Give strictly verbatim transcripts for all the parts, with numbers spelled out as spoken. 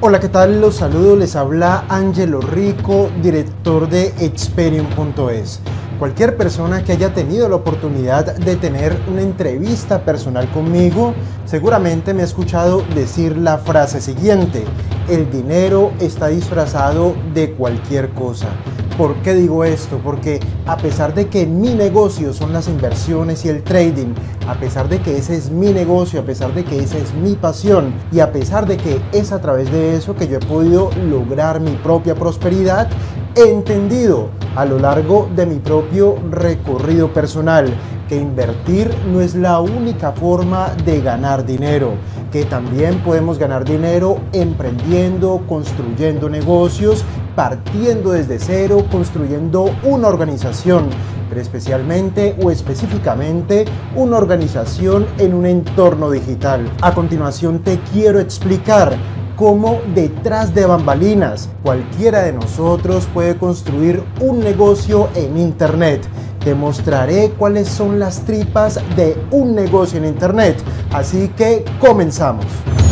Hola, ¿qué tal? Los saludo, les habla Ángelo Rico, director de Experium punto es. Cualquier persona que haya tenido la oportunidad de tener una entrevista personal conmigo, seguramente me ha escuchado decir la frase siguiente: el dinero está disfrazado de cualquier cosa. ¿Por qué digo esto? Porque a pesar de que mi negocio son las inversiones y el trading, a pesar de que ese es mi negocio, a pesar de que esa es mi pasión y a pesar de que es a través de eso que yo he podido lograr mi propia prosperidad, he entendido a lo largo de mi propio recorrido personal que invertir no es la única forma de ganar dinero, que también podemos ganar dinero emprendiendo, construyendo negocios, partiendo desde cero, construyendo una organización, pero especialmente o específicamente una organización en un entorno digital. A continuación te quiero explicar cómo detrás de bambalinas cualquiera de nosotros puede construir un negocio en Internet. Te mostraré cuáles son las tripas de un negocio en Internet. Así que comenzamos.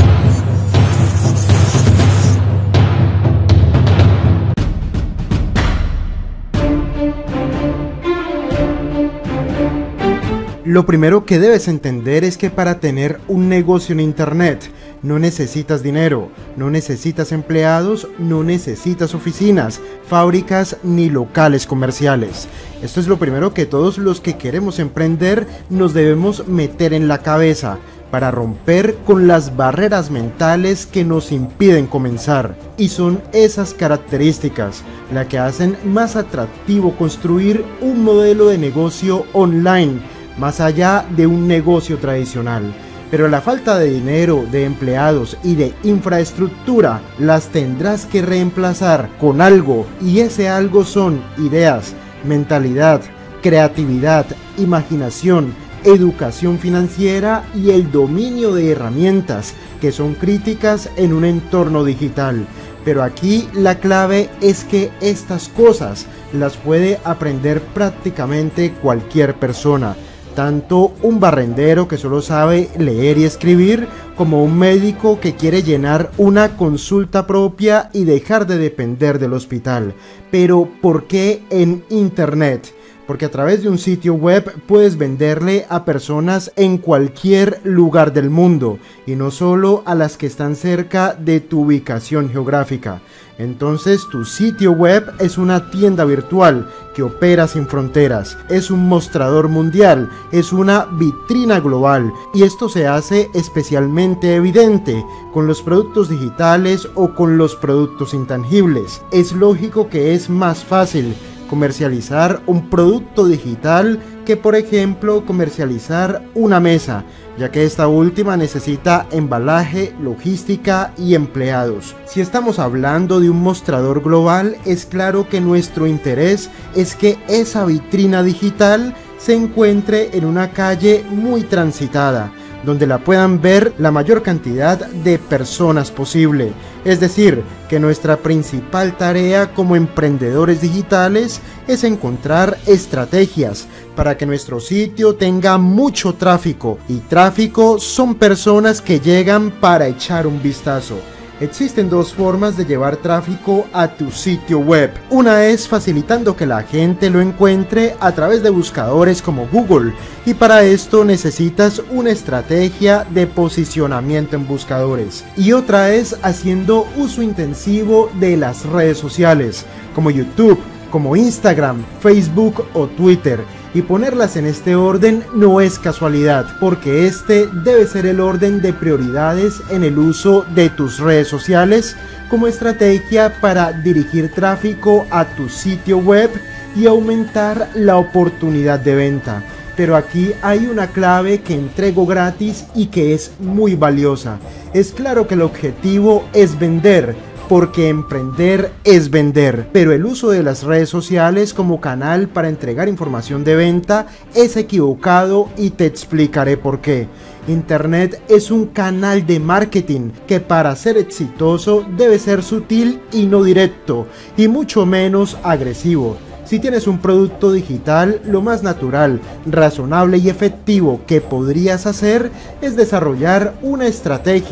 Lo primero que debes entender es que para tener un negocio en Internet no necesitas dinero, no necesitas empleados, no necesitas oficinas, fábricas ni locales comerciales. Esto es lo primero que todos los que queremos emprender nos debemos meter en la cabeza para romper con las barreras mentales que nos impiden comenzar. Y son esas características las que hacen más atractivo construir un modelo de negocio online, más allá de un negocio tradicional. Pero la falta de dinero, de empleados y de infraestructura las tendrás que reemplazar con algo, y ese algo son ideas, mentalidad, creatividad, imaginación, educación financiera y el dominio de herramientas que son críticas en un entorno digital. Pero aquí la clave es que estas cosas las puede aprender prácticamente cualquier persona. Tanto un barrendero que solo sabe leer y escribir, como un médico que quiere llenar una consulta propia y dejar de depender del hospital. Pero ¿por qué en Internet? Porque a través de un sitio web puedes venderle a personas en cualquier lugar del mundo y no solo a las que están cerca de tu ubicación geográfica. Entonces tu sitio web es una tienda virtual que opera sin fronteras, es un mostrador mundial, es una vitrina global, y esto se hace especialmente evidente con los productos digitales o con los productos intangibles. Es lógico que es más fácil comercializar un producto digital que, por ejemplo, comercializar una mesa, ya que esta última necesita embalaje, logística y empleados. Si estamos hablando de un mostrador global, es claro que nuestro interés es que esa vitrina digital se encuentre en una calle muy transitada, donde la puedan ver la mayor cantidad de personas posible. Es decir, que nuestra principal tarea como emprendedores digitales es encontrar estrategias para que nuestro sitio tenga mucho tráfico, y tráfico son personas que llegan para echar un vistazo. Existen dos formas de llevar tráfico a tu sitio web. Una es facilitando que la gente lo encuentre a través de buscadores como Google, y para esto necesitas una estrategia de posicionamiento en buscadores. Y otra es haciendo uso intensivo de las redes sociales, como YouTube, como Instagram, Facebook o Twitter. Y ponerlas en este orden no es casualidad, porque este debe ser el orden de prioridades en el uso de tus redes sociales como estrategia para dirigir tráfico a tu sitio web y aumentar la oportunidad de venta. Pero aquí hay una clave que entrego gratis y que es muy valiosa. Es claro que el objetivo es vender, porque emprender es vender, pero el uso de las redes sociales como canal para entregar información de venta es equivocado, y te explicaré por qué. Internet es un canal de marketing que, para ser exitoso, debe ser sutil y no directo, y mucho menos agresivo. Si tienes un producto digital, lo más natural, razonable y efectivo que podrías hacer es desarrollar una estrategia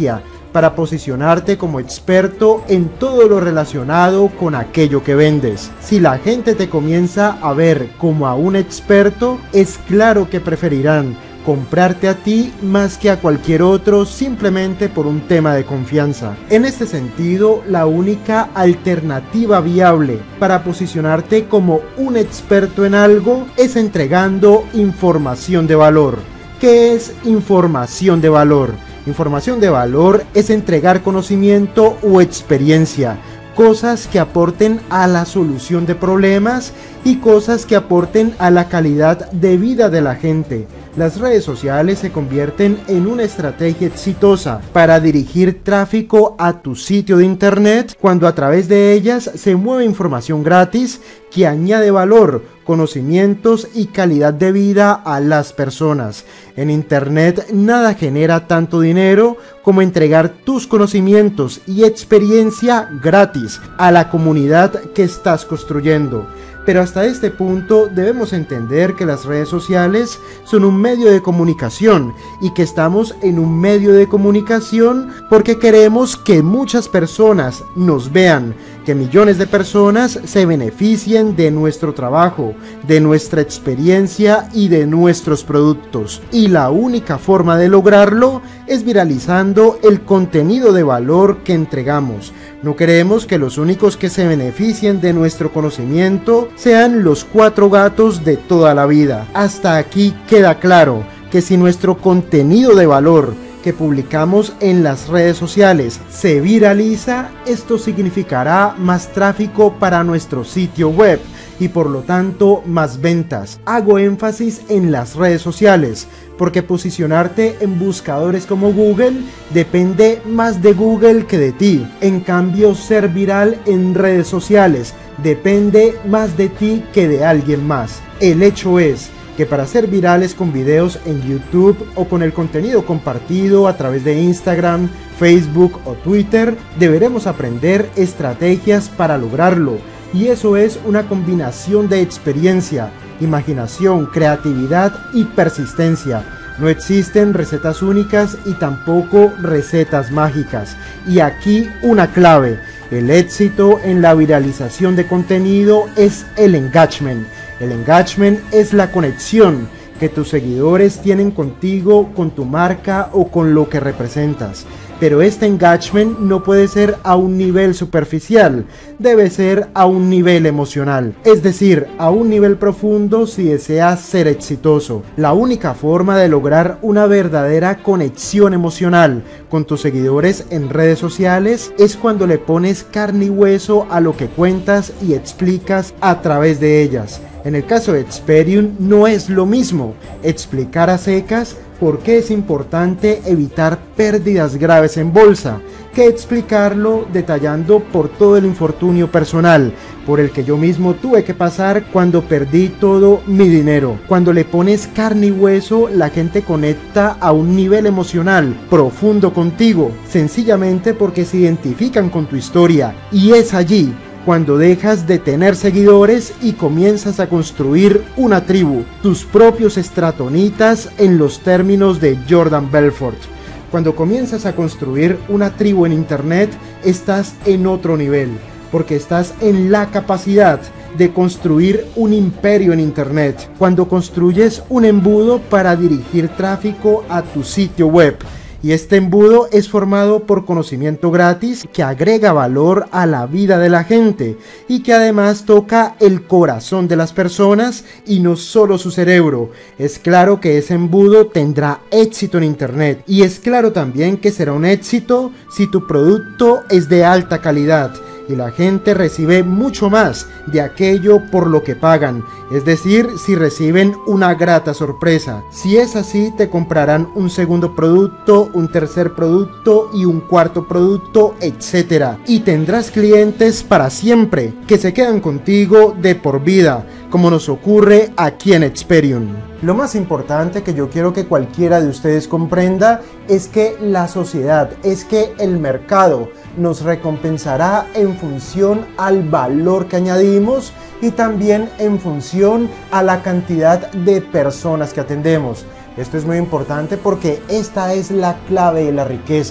para posicionarte como experto en todo lo relacionado con aquello que vendes. Si la gente te comienza a ver como a un experto, es claro que preferirán comprarte a ti más que a cualquier otro simplemente por un tema de confianza. En este sentido, la única alternativa viable para posicionarte como un experto en algo es entregando información de valor. ¿Qué es información de valor? Información de valor es entregar conocimiento o experiencia, cosas que aporten a la solución de problemas y cosas que aporten a la calidad de vida de la gente. Las redes sociales se convierten en una estrategia exitosa para dirigir tráfico a tu sitio de internet cuando a través de ellas se mueve información gratis que añade valor, conocimientos y calidad de vida a las personas. En internet nada genera tanto dinero como entregar tus conocimientos y experiencia gratis a la comunidad que estás construyendo. Pero hasta este punto debemos entender que las redes sociales son un medio de comunicación y que estamos en un medio de comunicación porque queremos que muchas personas nos vean, que millones de personas se beneficien de nuestro trabajo, de nuestra experiencia y de nuestros productos. Y la única forma de lograrlo es viralizando el contenido de valor que entregamos. No queremos que los únicos que se beneficien de nuestro conocimiento sean los cuatro gatos de toda la vida. Hasta aquí queda claro que si nuestro contenido de valor que publicamos en las redes sociales se viraliza, esto significará más tráfico para nuestro sitio web y por lo tanto más ventas. Hago énfasis en las redes sociales porque posicionarte en buscadores como Google depende más de Google que de ti. En cambio, ser viral en redes sociales depende más de ti que de alguien más. El hecho es que para ser virales con videos en YouTube o con el contenido compartido a través de Instagram, Facebook o Twitter, deberemos aprender estrategias para lograrlo. Y eso es una combinación de experiencia, imaginación, creatividad y persistencia. No existen recetas únicas y tampoco recetas mágicas. Y aquí una clave: el éxito en la viralización de contenido es el engagement. El engagement es la conexión que tus seguidores tienen contigo, con tu marca o con lo que representas. Pero este engagement no puede ser a un nivel superficial, debe ser a un nivel emocional, es decir, a un nivel profundo si deseas ser exitoso. La única forma de lograr una verdadera conexión emocional con tus seguidores en redes sociales es cuando le pones carne y hueso a lo que cuentas y explicas a través de ellas. En el caso de Experium no es lo mismo explicar a secas por qué es importante evitar pérdidas graves en bolsa que explicarlo detallando por todo el infortunio personal por el que yo mismo tuve que pasar cuando perdí todo mi dinero. Cuando le pones carne y hueso, la gente conecta a un nivel emocional profundo contigo, sencillamente porque se identifican con tu historia, y es allí cuando dejas de tener seguidores y comienzas a construir una tribu, tus propios estratonitas en los términos de Jordan Belfort. Cuando comienzas a construir una tribu en internet, estás en otro nivel, porque estás en la capacidad de construir un imperio en internet. Cuando construyes un embudo para dirigir tráfico a tu sitio web, y este embudo es formado por conocimiento gratis que agrega valor a la vida de la gente y que además toca el corazón de las personas y no solo su cerebro. Es claro que ese embudo tendrá éxito en internet, y es claro también que será un éxito si tu producto es de alta calidad y la gente recibe mucho más de aquello por lo que pagan, es decir, si reciben una grata sorpresa. Si es así, te comprarán un segundo producto, un tercer producto y un cuarto producto, etcétera. Y tendrás clientes para siempre, que se quedan contigo de por vida, como nos ocurre aquí en Experium. Lo más importante que yo quiero que cualquiera de ustedes comprenda es que la sociedad, es que el mercado nos recompensará en función al valor que añadimos y también en función a la cantidad de personas que atendemos. Esto es muy importante porque esta es la clave de la riqueza.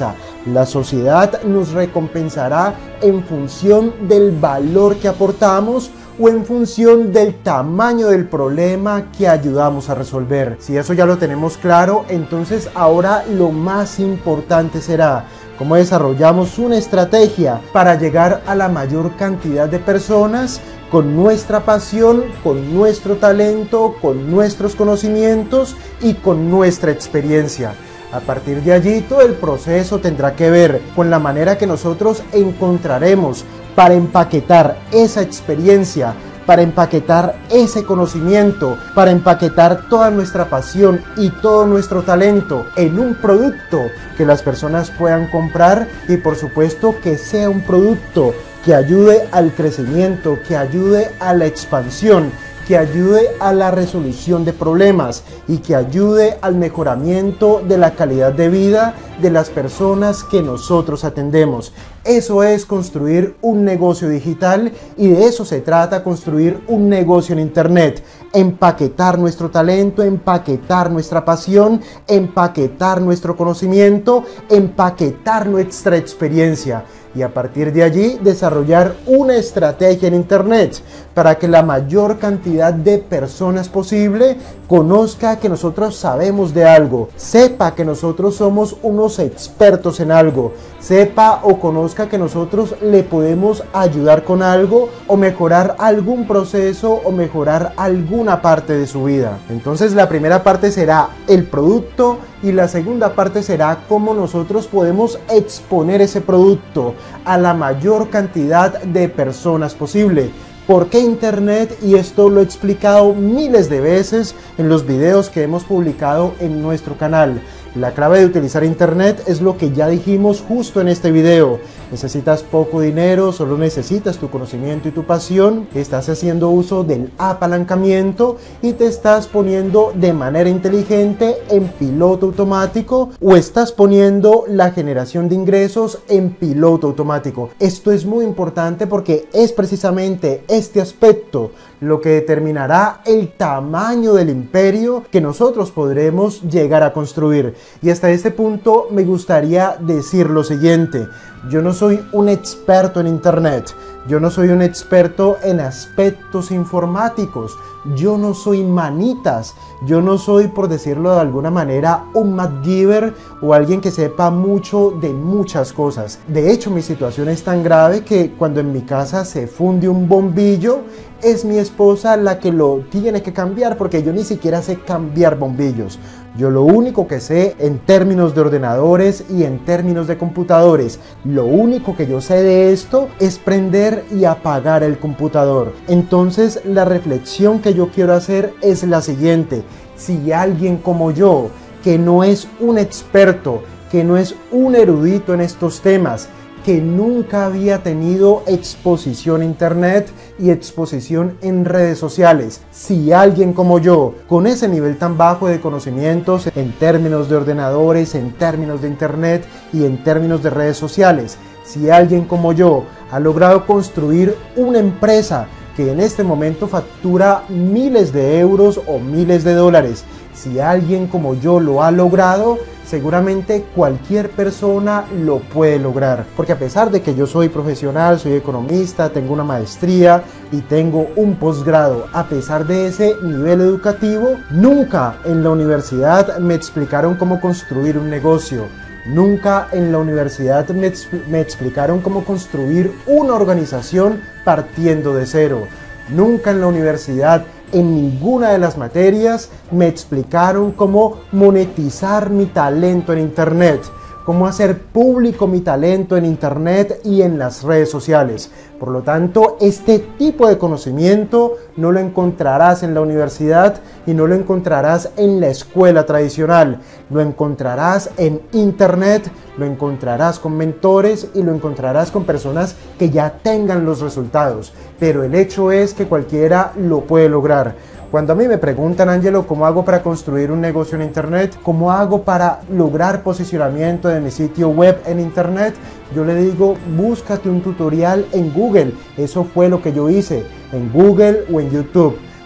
La sociedad nos recompensará en función del valor que aportamos o en función del tamaño del problema que ayudamos a resolver. Si eso ya lo tenemos claro, entonces ahora lo más importante será cómo desarrollamos una estrategia para llegar a la mayor cantidad de personas con nuestra pasión, con nuestro talento, con nuestros conocimientos y con nuestra experiencia. A partir de allí, todo el proceso tendrá que ver con la manera que nosotros encontraremos para empaquetar esa experiencia, para empaquetar ese conocimiento, para empaquetar toda nuestra pasión y todo nuestro talento en un producto que las personas puedan comprar y por supuesto que sea un producto que ayude al crecimiento, que ayude a la expansión, que ayude a la resolución de problemas y que ayude al mejoramiento de la calidad de vida de las personas que nosotros atendemos. Eso es construir un negocio digital y de eso se trata, construir un negocio en internet. Empaquetar nuestro talento, empaquetar nuestra pasión, empaquetar nuestro conocimiento, empaquetar nuestra experiencia. Y a partir de allí desarrollar una estrategia en internet para que la mayor cantidad de personas posible conozca que nosotros sabemos de algo, sepa que nosotros somos unos expertos en algo, sepa o conozca que nosotros le podemos ayudar con algo o mejorar algún proceso o mejorar alguna parte de su vida. Entonces la primera parte será el producto y la segunda parte será cómo nosotros podemos exponer ese producto a la mayor cantidad de personas posible. ¿Por qué internet? Y esto lo he explicado miles de veces en los videos que hemos publicado en nuestro canal. La clave de utilizar internet es lo que ya dijimos justo en este video. Necesitas poco dinero, solo necesitas tu conocimiento y tu pasión. Estás haciendo uso del apalancamiento y te estás poniendo de manera inteligente en piloto automático o estás poniendo la generación de ingresos en piloto automático. Esto es muy importante porque es precisamente este aspecto lo que determinará el tamaño del imperio que nosotros podremos llegar a construir. Y hasta este punto me gustaría decir lo siguiente: yo no soy un experto en internet, yo no soy un experto en aspectos informáticos, yo no soy manitas, yo no soy, por decirlo de alguna manera, un MacGyver o alguien que sepa mucho de muchas cosas. De hecho, mi situación es tan grave que cuando en mi casa se funde un bombillo, es mi esposa la que lo tiene que cambiar porque yo ni siquiera sé cambiar bombillos. Yo lo único que sé en términos de ordenadores y en términos de computadores, lo único que yo sé de esto es prender y apagar el computador. Entonces la reflexión que yo quiero hacer es la siguiente: si alguien como yo, que no es un experto, que no es un erudito en estos temas, que nunca había tenido exposición a internet y exposición en redes sociales, si alguien como yo, con ese nivel tan bajo de conocimientos en términos de ordenadores, en términos de internet y en términos de redes sociales, si alguien como yo ha logrado construir una empresa que en este momento factura miles de euros o miles de dólares, si alguien como yo lo ha logrado, seguramente cualquier persona lo puede lograr. Porque a pesar de que yo soy profesional, soy economista, tengo una maestría y tengo un posgrado, a pesar de ese nivel educativo, nunca en la universidad me explicaron cómo construir un negocio. Nunca en la universidad me, me explicaron cómo construir una organización partiendo de cero. Nunca en la universidad, en ninguna de las materias, me explicaron cómo monetizar mi talento en internet, cómo hacer público mi talento en internet y en las redes sociales. Por lo tanto, este tipo de conocimiento no lo encontrarás en la universidad y no lo encontrarás en la escuela tradicional. Lo encontrarás en internet, lo encontrarás con mentores y lo encontrarás con personas que ya tengan los resultados. Pero el hecho es que cualquiera lo puede lograr. Cuando a mí me preguntan, Ángelo, ¿cómo hago para construir un negocio en internet? ¿Cómo hago para lograr posicionamiento de mi sitio web en internet? Yo le digo, búscate un tutorial en Google. Eso fue lo que yo hice, en Google o en YouTube.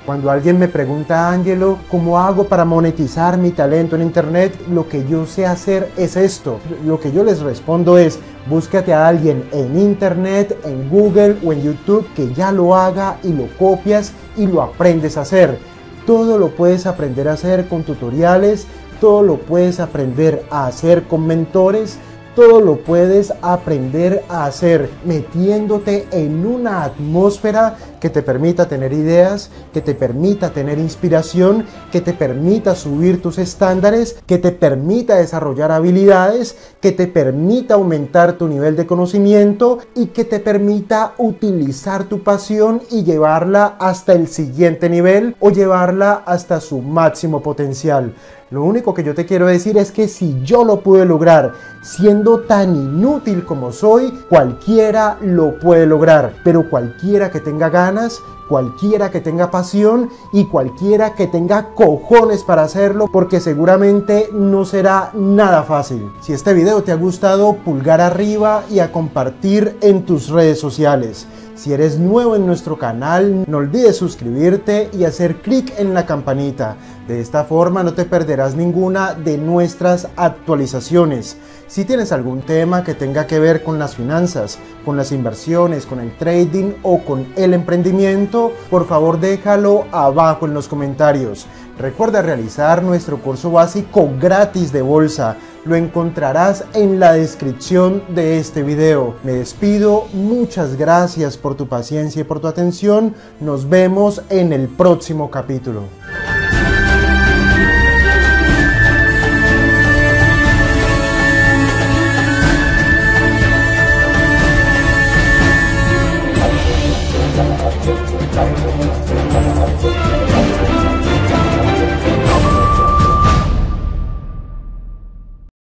Cuando alguien me pregunta, Ángelo, ¿cómo hago para monetizar mi talento en internet? Lo que yo sé hacer es esto. Lo que yo les respondo es, búscate a alguien en internet, en Google o en YouTube que ya lo haga y lo copias y lo aprendes a hacer. Todo lo puedes aprender a hacer con tutoriales, todo lo puedes aprender a hacer con mentores, todo lo puedes aprender a hacer metiéndote en una atmósfera que te permita tener ideas, que te permita tener inspiración, que te permita subir tus estándares, que te permita desarrollar habilidades, que te permita aumentar tu nivel de conocimiento y que te permita utilizar tu pasión y llevarla hasta el siguiente nivel o llevarla hasta su máximo potencial. Lo único que yo te quiero decir es que si yo lo pude lograr siendo tan inútil como soy, cualquiera lo puede lograr. Pero cualquiera que tenga ganas, cualquiera que tenga pasión y cualquiera que tenga cojones para hacerlo, porque seguramente no será nada fácil. Si este video te ha gustado, pulgar arriba y a compartir en tus redes sociales. Si eres nuevo en nuestro canal, no olvides suscribirte y hacer clic en la campanita. De esta forma no te perderás ninguna de nuestras actualizaciones. Si tienes algún tema que tenga que ver con las finanzas, con las inversiones, con el trading o con el emprendimiento, por favor déjalo abajo en los comentarios. Recuerda realizar nuestro curso básico gratis de bolsa. Lo encontrarás en la descripción de este video. Me despido, muchas gracias por tu paciencia y por tu atención. Nos vemos en el próximo capítulo.